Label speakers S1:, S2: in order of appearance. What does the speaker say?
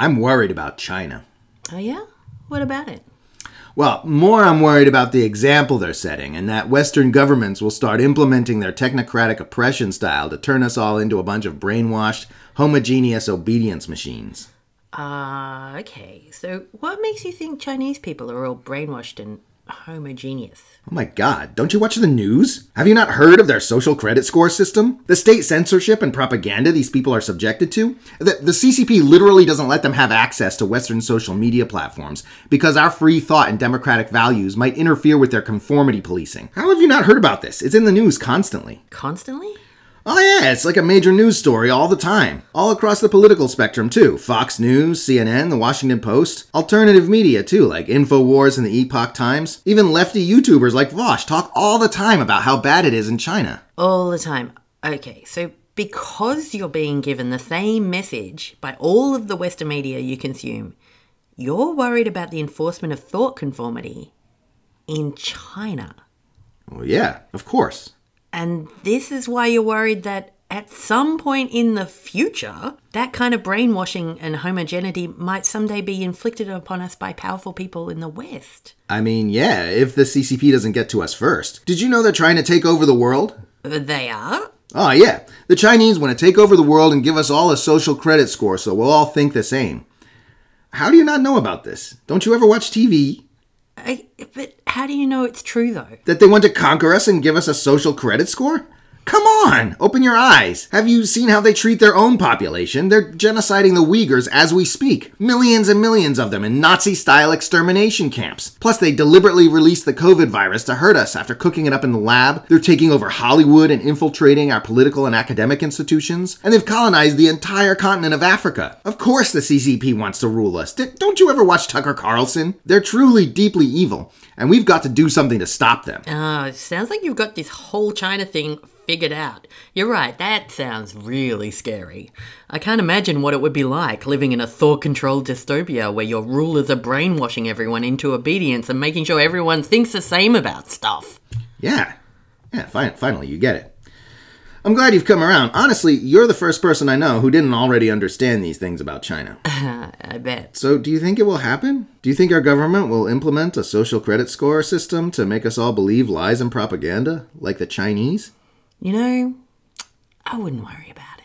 S1: I'm worried about China.
S2: Oh yeah? What about it?
S1: Well, more I'm worried about the example they're setting and that Western governments will start implementing their technocratic oppression style to turn us all into a bunch of brainwashed, homogeneous obedience machines.
S2: Okay. So what makes you think Chinese people are all brainwashed and homogeneous?
S1: Oh my god, don't you watch the news? Have you not heard of their social credit score system? The state censorship and propaganda these people are subjected to? The CCP literally doesn't let them have access to Western social media platforms because our free thought and democratic values might interfere with their conformity policing. How have you not heard about this? It's in the news constantly.
S2: Constantly?
S1: Oh yeah, it's like a major news story all the time. All across the political spectrum too. Fox News, CNN, The Washington Post. Alternative media too, like Infowars and the Epoch Times. Even lefty YouTubers like Vaush talk all the time about how bad it is in China.
S2: All the time. Okay, so because you're being given the same message by all of the Western media you consume, you're worried about the enforcement of thought conformity in China.
S1: Well, yeah, of course.
S2: And this is why you're worried that at some point in the future, that kind of brainwashing and homogeneity might someday be inflicted upon us by powerful people in the West.
S1: I mean, yeah, if the CCP doesn't get to us first. Did you know they're trying to take over the world?
S2: They are?
S1: Oh, yeah. The Chinese want to take over the world and give us all a social credit score so we'll all think the same. How do you not know about this? Don't you ever watch TV?
S2: But how do you know it's true, though?
S1: That they want to conquer us and give us a social credit score? Come on! Open your eyes! Have you seen how they treat their own population? They're genociding the Uyghurs as we speak. Millions and millions of them in Nazi-style extermination camps. Plus, they deliberately released the COVID virus to hurt us after cooking it up in the lab. They're taking over Hollywood and infiltrating our political and academic institutions. And they've colonized the entire continent of Africa. Of course the CCP wants to rule us. Don't you ever watch Tucker Carlson? They're truly deeply evil, and we've got to do something to stop them.
S2: It sounds like you've got this whole China thing figured out. You're right, that sounds really scary. I can't imagine what it would be like living in a thought-controlled dystopia where your rulers are brainwashing everyone into obedience and making sure everyone thinks the same about stuff.
S1: Yeah, finally, you get it. I'm glad you've come around. Honestly, you're the first person I know who didn't already understand these things about China.
S2: I bet.
S1: So, do you think it will happen? Do you think our government will implement a social credit score system to make us all believe lies and propaganda, like the Chinese?
S2: You know, I wouldn't worry about it.